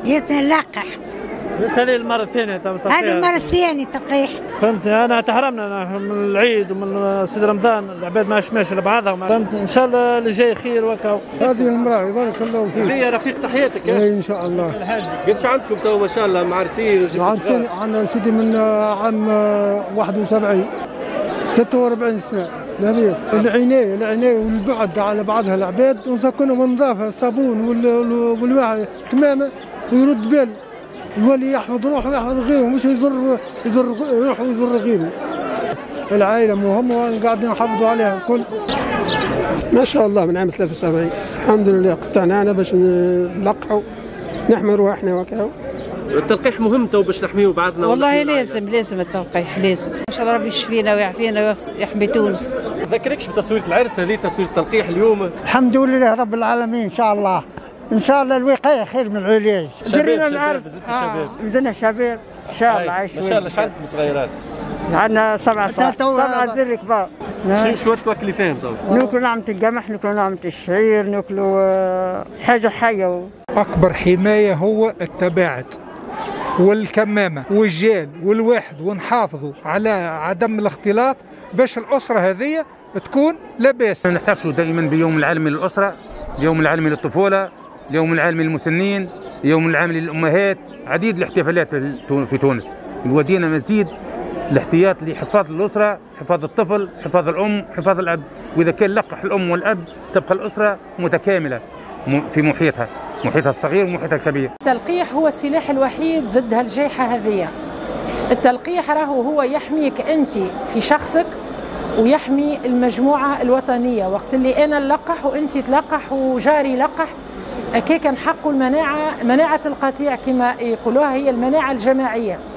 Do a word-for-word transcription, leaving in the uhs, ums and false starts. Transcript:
يتلقح. قلت لي المرة الثانية تلقيح. هذه المرة الثانية تلقيح. فهمت، أنا تحرمنا من العيد ومن سيد رمضان، العباد ما ماشي لبعضها. فهمت، إن شاء الله اللي جاي خير وكا. هذه المرأة بارك الله فيك. هذه رفيق تحياتك. إيه إن شاء الله. قداش عندكم تو ما شاء الله معرسين؟ معرسين عندنا سيدي من عام واحد وسبعين ستة وأربعين سنة. نبيل العناية العناية والبعد على بعضها العباد، ونسكنهم النظافة الصابون والوعي تماما، ويرد بال الولي يحفظ روحه ويحفظ غيره، مش يضر يضر روحه ويضر غيره. العائلة مهمة وقاعدين نحافظوا عليها الكل. ما شاء الله من عام ثلاثة وسبعين الحمد لله قطعنانا باش نلقحوا نحمي رواحنا وكاو. التلقيح مهم تو باش نحميو بعضنا. والله لازم لازم التلقيح لازم، ان شاء الله ربي يشفينا ويعافينا ويحمي تونس. ذكركش بتصوير العرس هذه، تصوير التلقيح اليوم؟ الحمد لله رب العالمين. ان شاء الله ان شاء الله الوقايه خير من العلاج. درينا العرس آه. مزنا شباب ان شاء الله عايشين. ما شاء الله. شحال عندكم صغيرات؟ عندنا سبعة سبعة ذري كبار. شو شو توكلي فيهم تو؟ ناكلوا نعمة القمح، ناكلوا نعمة الشعير، ناكلوا حاجة حية. أكبر حماية هو التباعد والكمامة والجال والواحد، ونحافظوا على عدم الاختلاط باش الأسرة هذه تكون لاباس. نحتفلوا دائما بيوم العالمي للأسرة، اليوم العالمي للطفولة، اليوم العالمي للمسنين، اليوم العالمي للأمهات، عديد الاحتفالات في تونس. يودينا مزيد الاحتياط لحفاظ الأسرة، حفاظ الطفل، حفاظ الأم، حفاظ الأب. وإذا كان لقح الأم والأب تبقى الأسرة متكاملة في محيطها، محيطها الصغير ومحيطها الكبير. التلقيح هو السلاح الوحيد ضد هالجائحة هذه. التلقيح راهو هو يحميك أنت في شخصك ويحمي المجموعة الوطنية. وقت اللي أنا نلقح وأنت تلقح وجاري يلقح، هكاك نحققوا المناعة، مناعة القطيع كما يقولوها، هي المناعة الجماعية.